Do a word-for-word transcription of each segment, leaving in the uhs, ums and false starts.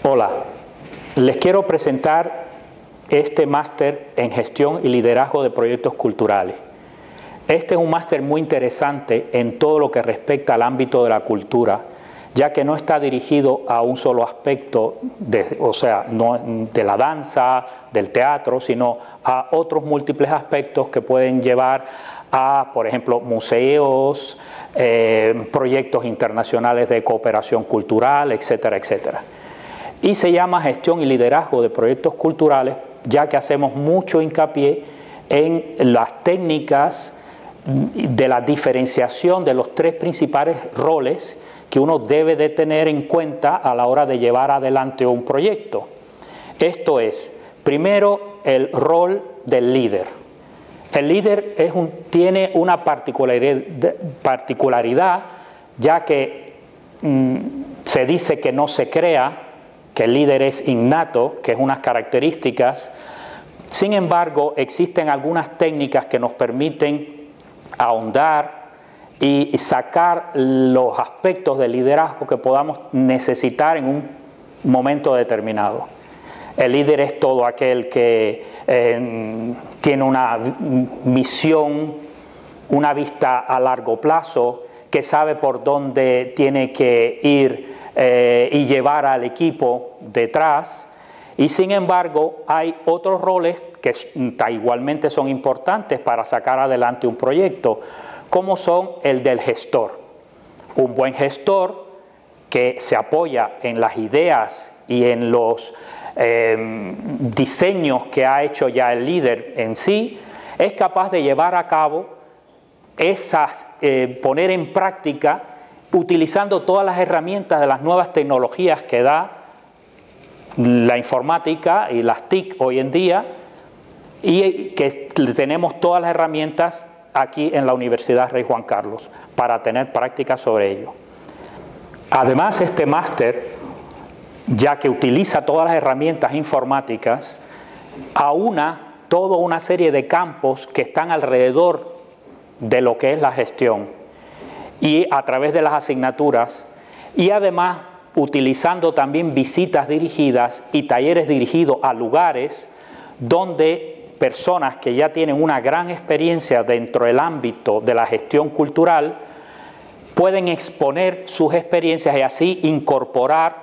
Hola, les quiero presentar este máster en gestión y liderazgo de proyectos culturales. Este es un máster muy interesante en todo lo que respecta al ámbito de la cultura, ya que no está dirigido a un solo aspecto, de, o sea, no de la danza, del teatro, sino a otros múltiples aspectos que pueden llevar a, por ejemplo, museos, eh, proyectos internacionales de cooperación cultural, etcétera, etcétera. Y se llama gestión y liderazgo de proyectos culturales, ya que hacemos mucho hincapié en las técnicas de la diferenciación de los tres principales roles que uno debe de tener en cuenta a la hora de llevar adelante un proyecto. Esto es, primero, el rol del líder. El líder es un, tiene una particularidad, particularidad ya que mmm, se dice que no se crea, que el líder es innato, que es unas características. Sin embargo, existen algunas técnicas que nos permiten ahondar y sacar los aspectos del liderazgo que podamos necesitar en un momento determinado. El líder es todo aquel que eh, tiene una misión, una vista a largo plazo, que sabe por dónde tiene que ir eh, y llevar al equipo detrás. Y sin embargo, hay otros roles que igualmente son importantes para sacar adelante un proyecto, como son el del gestor. Un buen gestor que se apoya en las ideas y en los eh, diseños que ha hecho ya el líder en sí, es capaz de llevar a cabo esas, eh, poner en práctica, utilizando todas las herramientas de las nuevas tecnologías que da la informática y las T I C hoy en día, y que tenemos todas las herramientas aquí en la Universidad Rey Juan Carlos para tener práctica sobre ello. Además, este máster, ya que utiliza todas las herramientas informáticas, aúna toda una serie de campos que están alrededor de lo que es la gestión y a través de las asignaturas, y además utilizando también visitas dirigidas y talleres dirigidos a lugares donde personas que ya tienen una gran experiencia dentro del ámbito de la gestión cultural pueden exponer sus experiencias y así incorporar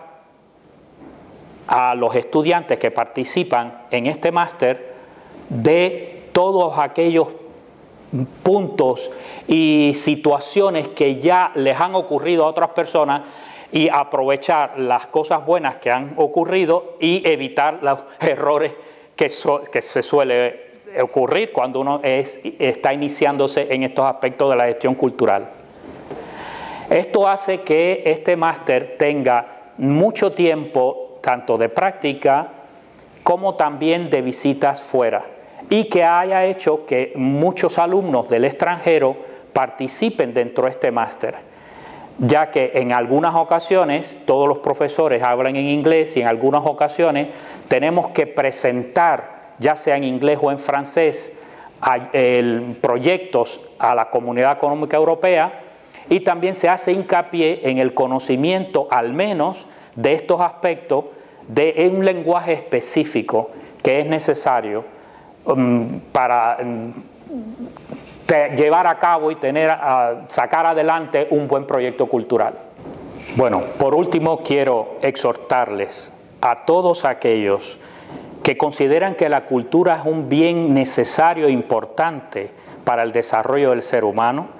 a los estudiantes que participan en este máster de todos aquellos puntos y situaciones que ya les han ocurrido a otras personas y aprovechar las cosas buenas que han ocurrido y evitar los errores que, so, que se suele ocurrir cuando uno es, está iniciándose en estos aspectos de la gestión cultural. Esto hace que este máster tenga mucho tiempo, tanto de práctica como también de visitas fuera, y que haya hecho que muchos alumnos del extranjero participen dentro de este máster, ya que en algunas ocasiones todos los profesores hablan en inglés y en algunas ocasiones tenemos que presentar, ya sea en inglés o en francés, a, el, proyectos a la Comunidad Económica Europea, y también se hace hincapié en el conocimiento al menos de estos aspectos de un lenguaje específico que es necesario um, para um, te, llevar a cabo y tener, uh, sacar adelante un buen proyecto cultural. Bueno, por último quiero exhortarles a todos aquellos que consideran que la cultura es un bien necesario e importante para el desarrollo del ser humano,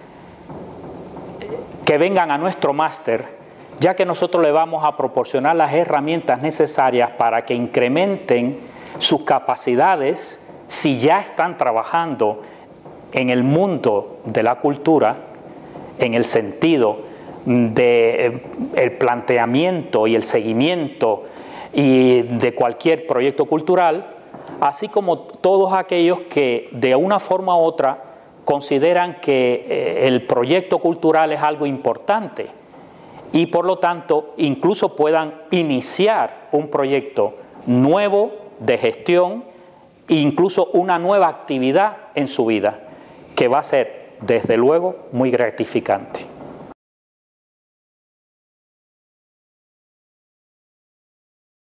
que vengan a nuestro máster, ya que nosotros le vamos a proporcionar las herramientas necesarias para que incrementen sus capacidades si ya están trabajando en el mundo de la cultura, en el sentido del planteamiento y el seguimiento y de cualquier proyecto cultural, así como todos aquellos que de una forma u otra consideran que eh, el proyecto cultural es algo importante y por lo tanto incluso puedan iniciar un proyecto nuevo de gestión e incluso una nueva actividad en su vida que va a ser desde luego muy gratificante.